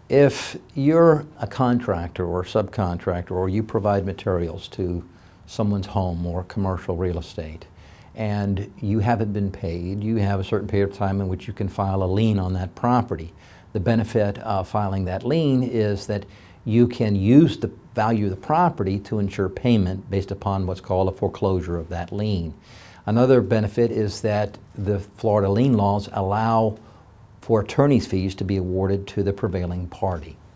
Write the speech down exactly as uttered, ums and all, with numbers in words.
If you're a contractor or a subcontractor, or you provide materials to someone's home or commercial real estate, and you haven't been paid, you have a certain period of time in which you can file a lien on that property. The benefit of filing that lien is that you can use the value of the property to ensure payment based upon what's called a foreclosure of that lien. Another benefit is that the Florida lien laws allow for attorney's fees to be awarded to the prevailing party.